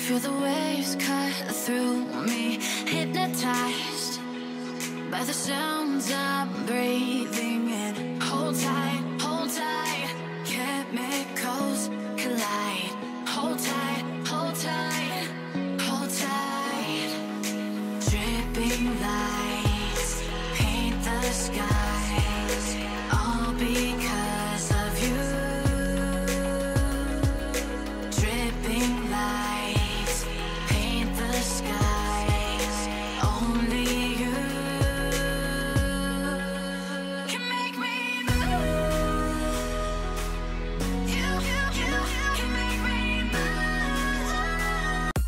Feel the waves cut through me, hypnotized by the sounds I'm breathing in. Hold tight, chemicals collide. Hold tight, hold tight, hold tight. Dripping lights paint the skies, all because of you. Dripping lights paint the skies, only you can make me move. You can make me move.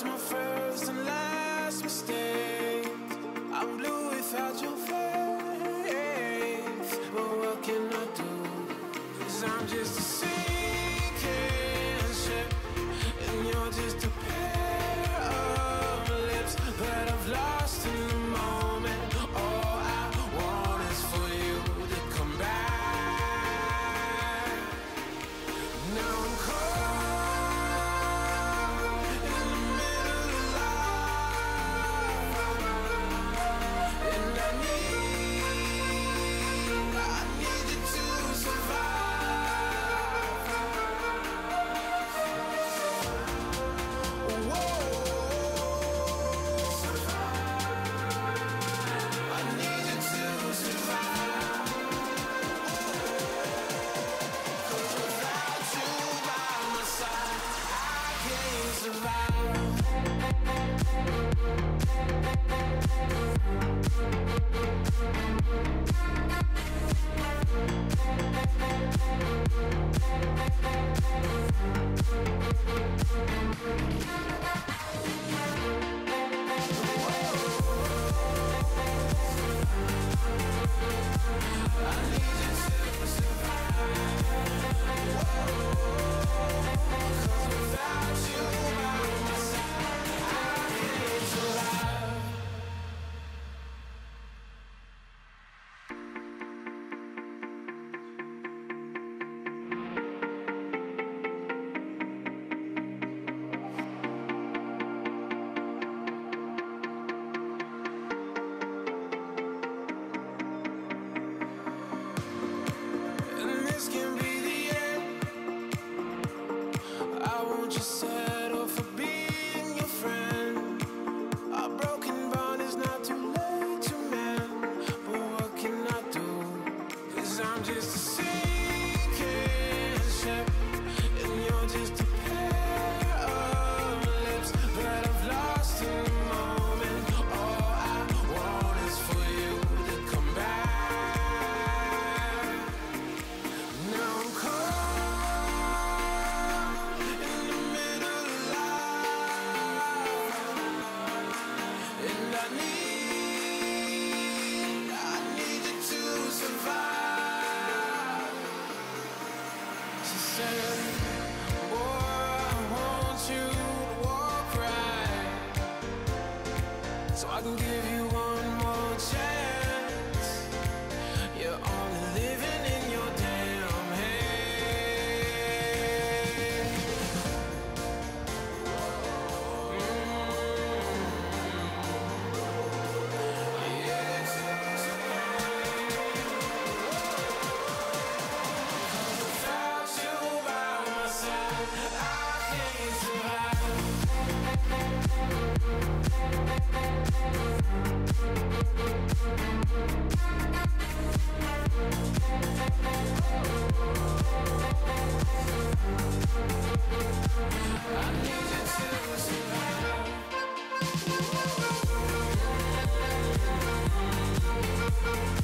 was my first and last mistake. I'm blue without your face, but what can I do? 'Cause I'm just a sinking ship, and you're just a pair of lips that I've lost in the moment. All I want is for you to come back. Now I'm caught in the middle of life, and I need you to survive. Whoa, I need you to survive. 'Cause without you by my side, I can't survive. I need you to survive. 'Cause without you by my side, I can't survive. And this can be the end. I won't just settle for being your friend. A broken bond is not too late to mend, but what can I do? 'Cause I'm just a sinking ship, and you're just a pair of lips that I've lost in the moment. All I want is for you to come back. Now I'm caught in the middle of life, and I need you to survive. She said